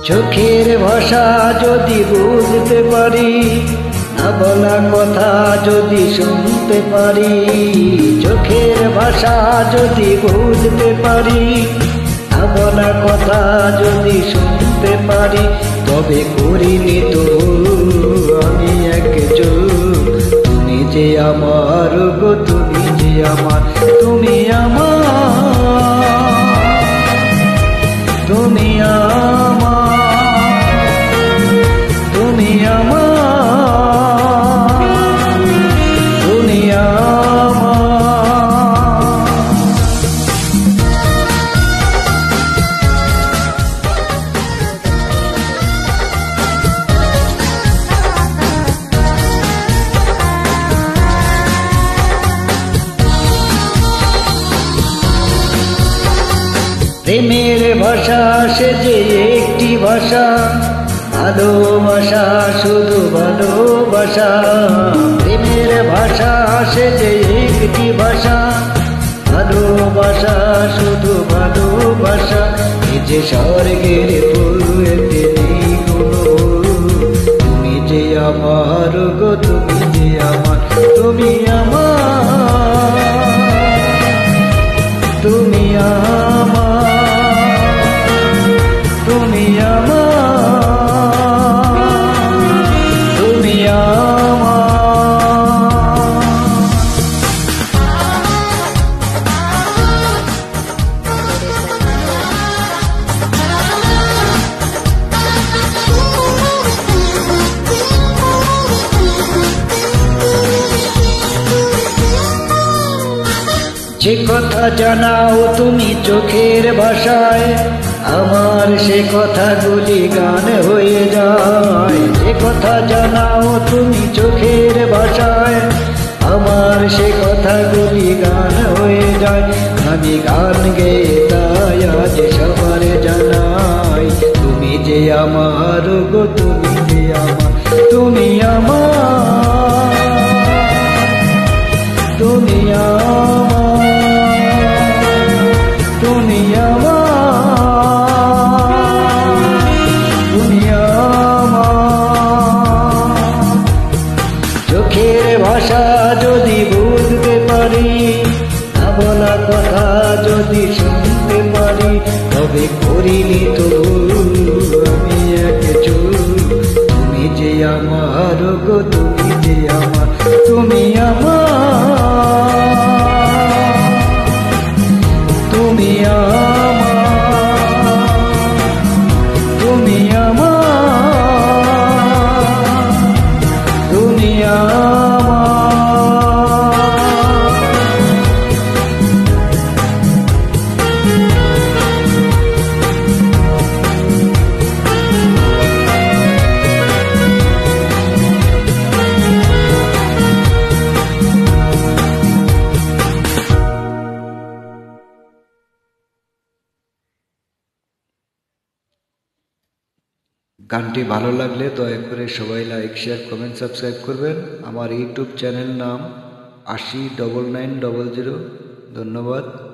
চোখের ভাষা যদি বুঝতে পারি, না বলা কথা যদি শুনতে পারি, চোখের ভাষা যদি বুঝতে পারি, না বলা কথা যদি শুনতে পারি, তবে করিনি তো আমি একজন। তুমি যে আমার গো, তুমি যে আমার, তুমি আমার, তুমি আমার, তুমি আমার, তুমি আমার। প্রেমের ভাষা সে যে একটি ভাষা, ভালোবাসা শুধু ভালোবাসা। প্রেমের ভাষা সে যে একটি ভাষা, ভালোবাসা শুধু ভালোবাসা। এই যে স্বর্গের ফুল তুমি যে আমার গো, তুমি যে আমার, তুমি আমার, তুমি আমার, তুমি আমার, তুমি আমার। যে কথা জানাও তুমি চোখের ভাষায়, আমার সে কথাগুলি গান হয়ে যায়। যে কথা জানাও তুমি চোখের ভাষায়, আমার সে কথাগুলি গান হয়ে যায়। আমি গান গেয়ে তাই আজ সবার জানাই, তুমি যে আমার গো, তুমি যে আমার, তুমি আমার, তুমি আমার, তুমি আমার, তুমি আমার। চোখের ভাষা যদি বুঝতে পারি, না বলা কথা যদি শুনতে পারি, তবে করিনি তো আমি একজন। তুমি যে আমার গো, তুমি যে আমার, তুমি আমার, তুমি আমার, তুমি আমার, তুমি আমার। গানটি ভালো লাগলে দয়া করে সবাই লাইক, শেয়ার, কমেন্ট, সাবস্ক্রাইব করবেন। আমার ইউটিউব চ্যানেল নাম 809900। ধন্যবাদ।